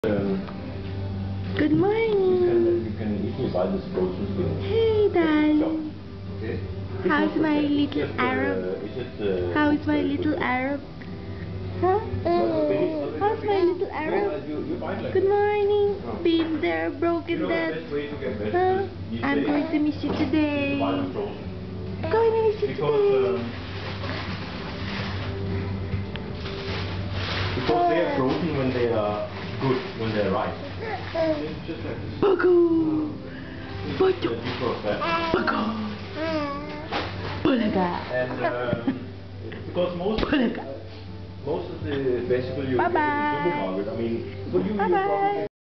Good morning. You can easily buy this frozen thing. Hey, darling. Okay. How's my little Arab? How's my little Arab? Huh? How's my little Arab? Good morning. Been there, broken that. Huh? I'm going to miss you today. Going to miss you today. Because they are frozen when they are good, when they are ripe. Just like this. Bago! Bago! Bago! Bulaga! And because most of the vegetables you get in the supermarket, I mean, for you, you probably